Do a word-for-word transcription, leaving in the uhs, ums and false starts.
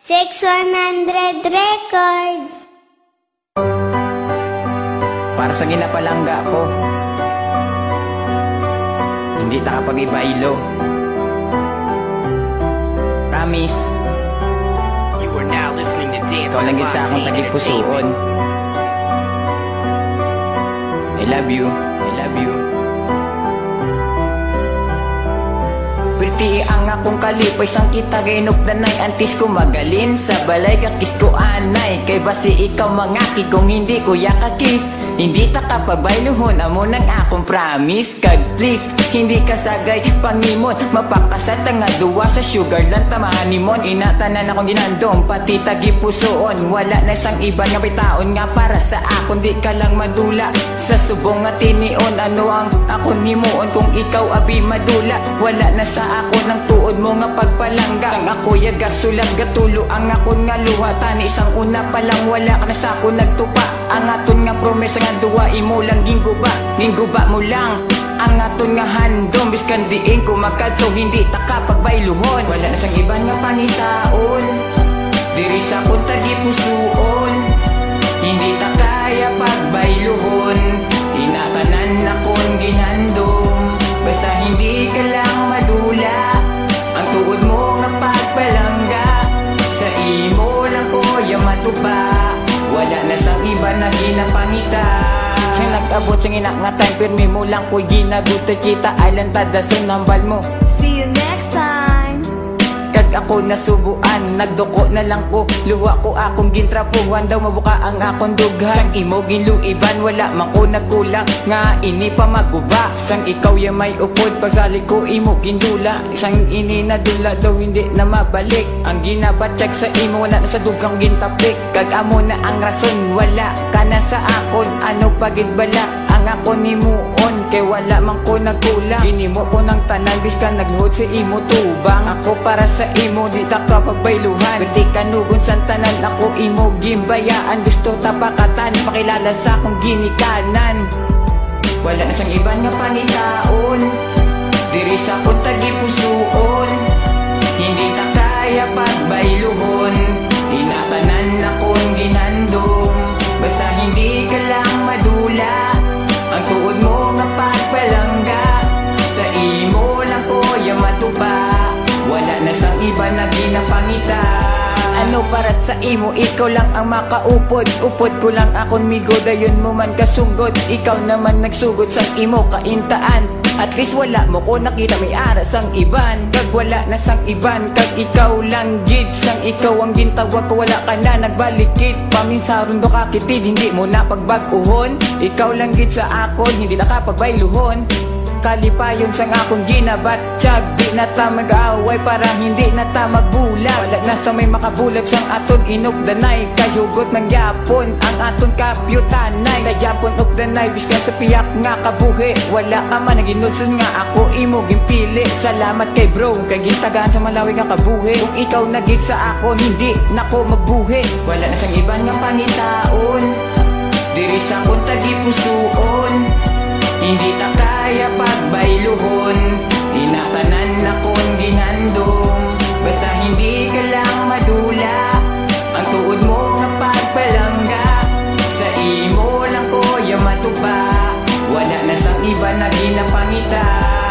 six one hundred Records. Para sa ginapalangga ko, hindi ta kapag-ibailo. Promise, You are now listening to Dance ikaw lang gid sa akong tagipusoon. I love you, I love you. Pretty ang akong kalipay, sang kita gainok danay. Antis ko magalin, sa balay kakis ko anay. Kay basi ikaw mangaki, kung hindi ko yakakis, hindi ta kapagbayluhon, amo nang akong promise. Kag please, hindi ka sagay pangimon, mapakasat nga duwa sa sugar lang tamahanimon. Inatanan akong ginandom, pati tagipusoon. Wala na sang iba nga bitaon nga para sa akon, di ka lang madula sa subong nga tinion. Ano ang akon himuon kung ikaw abi madula? Wala na sa ako ng tuod mo nga pagpalangga. Sang ako yaga sulag gatulo ang akon nga luha. Tani isang una pa lang wala ka na sa ako nagtupa. Ang aton nga promesa nga duwa imo lang gingguba. Gingguba mo lang ang aton nga handom. Biskan diin ko magkadto hindi ta kapagbayluhon. Wala na sang iban nga panitaon diri sa akong tagipusoon. Hindi ta kaya pagbayluhon. Inatanan akon ginhandom. Basta hindi ka lang madula ang tuod mo nga pagpalangga. Sa imo lang ko yung matupa. Wala na sang iba na ginapangita. Siyang nag-abot siyang ina nga time, pirmi mo lang ko'y ginagutan kita. Island tadason nambal mo. See you next time. Kag ako nasubuan, nagdoko na lang ko. Luwa ko akong gintrapuhan, daw mabuka ang akong dughan. Sang imo giluiban, wala man ko nagkulang. Nga ini pa maguba, sang ikaw yung may upod. Pagsali ko imo gindula, sang ini nadula daw hindi na mabalik. Ang ginabatsyag sa imo, wala na sa dugang gintapik. Kag amo na ang rason, wala ka na sa akon. Ano pagid bala ang ako ni muon, kay wala man ko nagkulang. Ginimo ko ng tanan, biskan nagluhod sa imo tubang. Ako para sa imo, di ta kapagbayluhan. Pwede kanugon sa tanan, ako imo gimbayaan. Gusto tapakatan, pakilala sa akong ginikanan. Wala na sang iban nga panitaon diri sa akong tagipusoon. Hindi ta kaya pagbayluhon. Inatanan akong ginandom. Basta hindi ka lang madula ang tuod mo nga pagpalangga. Sa imo lang ko yung matupa. Wala na sang iba na ginapangita. Ano para sa imo, ikaw lang ang makaupod. Upod ko lang akon migo, dayon mo man kasugod. Ikaw naman nagsugod sang imo kaintaan. At least wala mo ko nakita may aras sang iban. Kag wala na sang iban, kag ikaw lang gid. Sang ikaw ang gintawag ko, wala ka na nagbalikid. Paminsaron do kakitid, hindi mo na pagbag-uhon. Ikaw lang gid sa akon, hindi na kapagbayluhon. Kalipayon sang akong ginabatsyag, di na ta mag-away para hindi na ta magbulag. Wala na sa may makabulag sang aton inugdanay. Kayugot ng yapon ang aton kapyutanay. Kayapon ugdanay, biskan sa piyak nga kabuhi. Wala ka man naginulsas nga ako imo gimpili. Salamat kay bro, kay gintagaan sa malawi nga kabuhi. Kung ikaw nagig sa akon, hindi na ko magbuhi. Wala na sang iban nga panitaon diri sa akong tagipusoon. Hindi ta kaya pagbayluhon. Inatanan akong ginandom. Basta hindi ka lang madula ang tuod mo nga pagpalangga. Sa imo lang ko yung matupa. Wala na sang iba na ginapangita.